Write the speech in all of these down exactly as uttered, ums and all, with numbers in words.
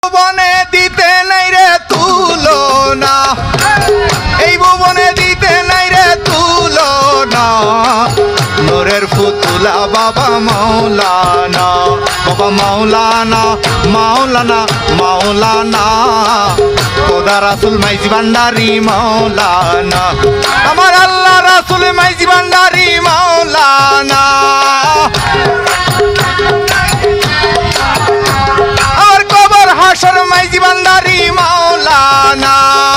ভুবনে দিতে নাই রে তুলনা, এই ভুবনে দিতে নাই রে তুলনা, নূরের পুতুলা বাবা মাওলানা, বাবা মাওলানা মাওলানা মাওলানা, খোদা রাসূল মাইজি ভান্ডারি মাওলানা, আমার আল্লাহ রাসূল মাইজি ভান্ডারি মাওলানা, আমার কবর হাসর মাইজি ভান্ডারি মাওলানা,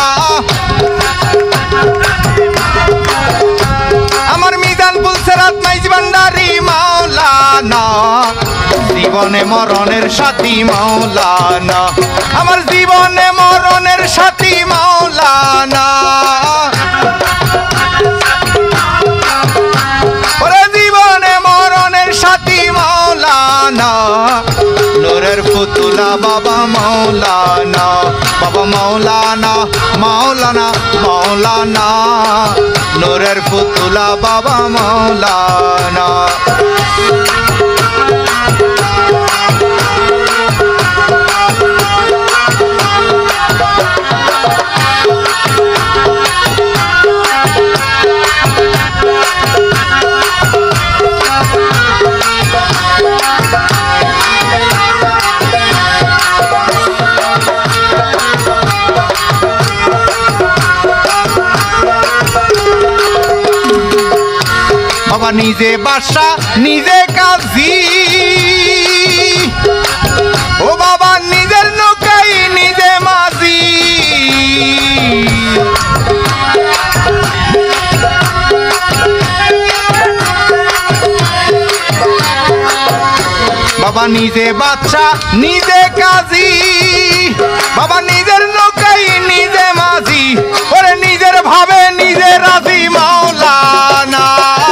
আমার মিজান পুলসেরাত মাইজি ভান্ডারি মাওলানা, জীবনে মরণের সাথী মাওলানা, আমার জীবনে মরণের সাথী মাওলানা, ওরে জীবনে মরণের সাথী মাওলানা, নূরের পুতুলা বাবা মাওলানা, বাবা মাওলানা মাওলানা মাওলানা, নূরের পুতুলা বাবা মাওলানা। বাবা নিজে বাদশা নিজে কাজী, ও বাবা নিজের নৌকাই নিজে মাঝি, বাবা নিজে বাদশা নিজে কাজী, বাবা নিজের নৌকাই নিজে মাঝি, ওরে নিজের ভাবে নিজে রাজি মাওলানা,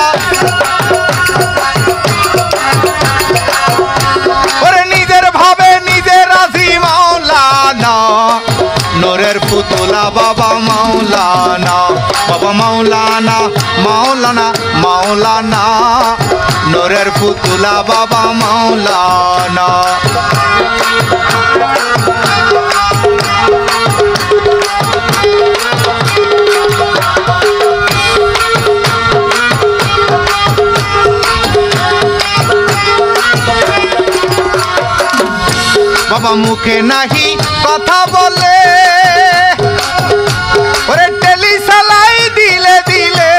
ওরে নিজের ভাবে নিজে রাজি মাওলানা, নূরের পুতুলা বাবা মাওলানা, বাবা মাওলানা মাওলানা মাওলানা, নূরের পুতুলা বাবা মাওলানা। বাবা মুখে নাহি কথা বলে, ওরে টেলি সালাই দিলে দিলে,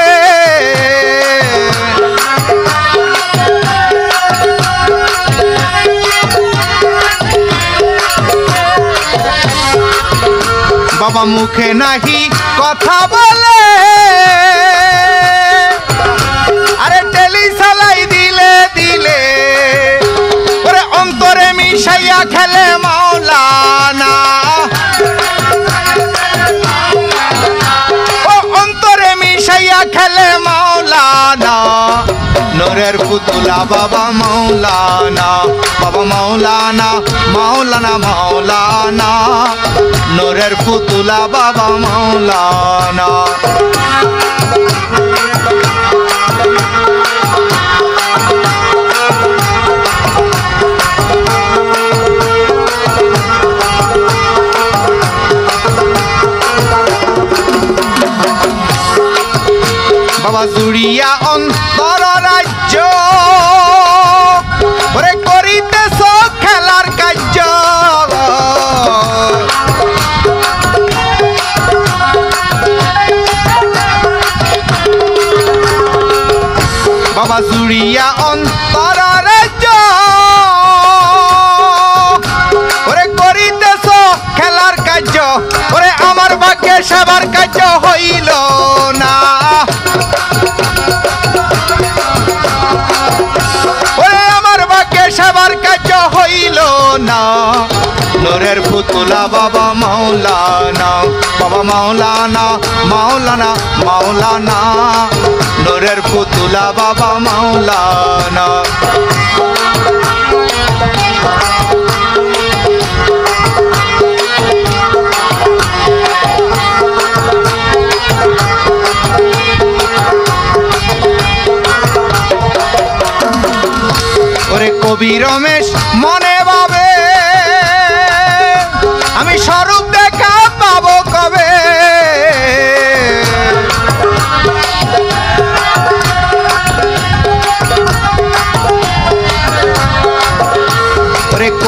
বাবা মুখে নাহি কথা বলে, আরে টেলি সালাই দিলে দিলে, ওরে অন্তরে মিশাইয়া খেলে মাওলানা, ও অন্তরে মিশাইয়া খেলে মাওলানা, নূরের পুতুলা বাবা মাওলানা, বাবা মাওলানা মাওলানা মাওলানা, নূরের পুতুলা বাবা মাওলানা। বাবা জুড়িয়া অন্তর রাজ্য, ওরে করিতেছ খেলার কার্য, বাবা জুড়িয়া অন্তর রাজ্য, ওরে করিতেছ খেলার কার্য, ওরে আমার ভাগ্যে সেবার কার্য হইল না, ওরে আমার ভাগ্যে সেবার কার্য হইল না, নূরের পুতুলা বাবা মাওলানা, বাবা মাওলানা মাওলানা মাওলানা, নূরের পুতুলা বাবা মাওলানা। ওরে কবি রমেশ মনে ভাবে,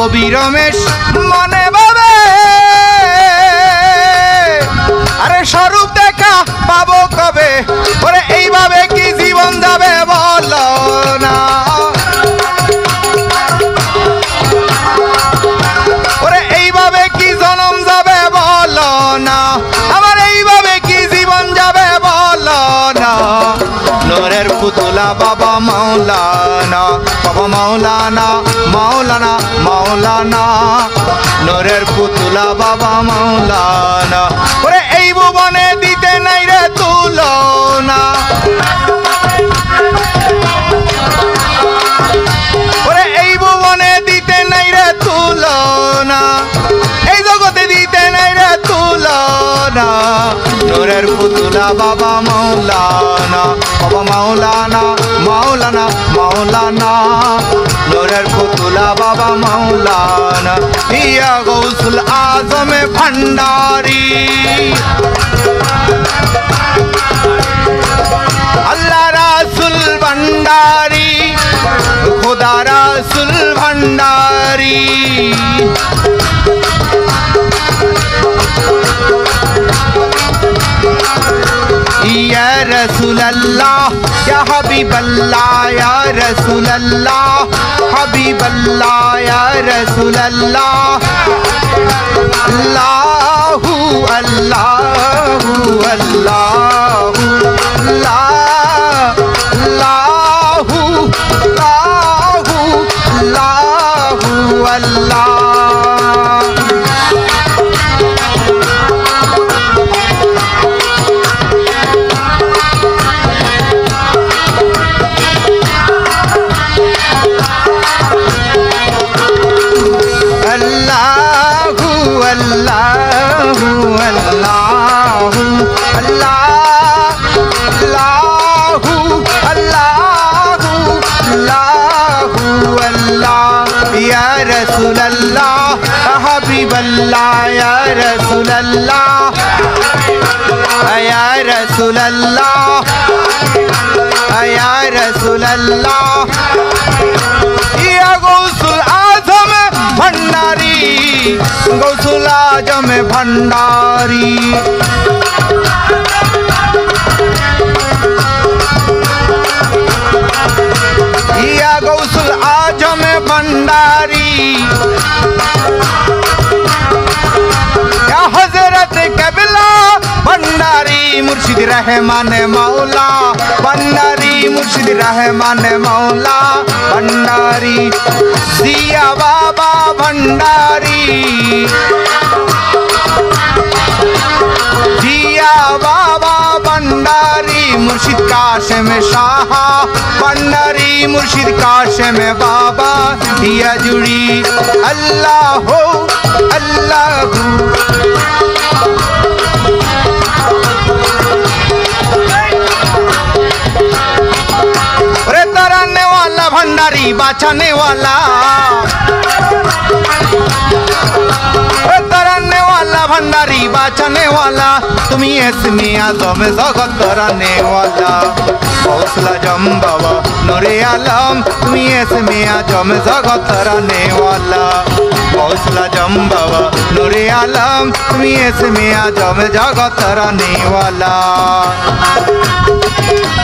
কবি রমেশ মনে ভাবে আরে স্বরূপ দেখা পাবো কবে ওরে এইভাবে কি জীবন যাবে বলো না ওরে এইভাবে কি জনম যাবে বলো না আমার এইভাবে কি জীবন যাবে বলো না নূরের পুতুলা বাবা মাওলানা বাবা মাওলানা মাওলানা মাওলানা নূরের পুতুলা বাবা মাওলানা ওরে এই ভুবনে দিতে নাই রে তুলনা ওরে এই ভুবনে দিতে নাই রে তুলনা এই জগতে দিতে নাই রে তুলনা নূরের পুতুলা বাবা মাওলানা বাবা মাওলানা মাওলানা মাওলানা নূরের পুতুলা বাবা মাওলানা ইয়া গৌসুল আজম ভণ্ডারি আল্লাহ রাসূল ভণ্ডারি খোদা রাসূল ভণ্ডারি या रसूल अल्लाह या हबीब अल्लाह या रसूल अल्लाह हबीब अल्लाह या रसूल अल्लाह अल्लाहु अल्लाहु अल्लाहु अल्लाहु अल्लाहु अल्लाहु अल्लाह रसूल अल्लाह हबीब अल्लाह या रसूल अल्लाह या रसूल अल्लाह या रसूल अल्लाह या गौसुल आजम भंडारी गौसुल आजम भंडारी या गौसुल आजम भंडारी या हजरत कबला भंडारी मुर्शिद रहमान मौला भंडारी मुर्शिद रहमान मौला भंडारी जिया बाबा भंडारी जिया बाबा भंडारी मुर्शिद काशिम शाह भंडारी मुर्शिद काशिम बाबा या जुड़ी अल्लाह हो अल्लाह रे तराने वाला भंडारी बचाने वाला तराने वाला भंडारी बचाने वाला तुम्ही इसमें आजम जगत तराने वाला हौसला जम बाबा नूरे आलम तुम्ही इसमें आजम जगत तराने वाला हौसला जम बाबा नूरे आलम तुम्ही इसमें आजम जगत तराने वाला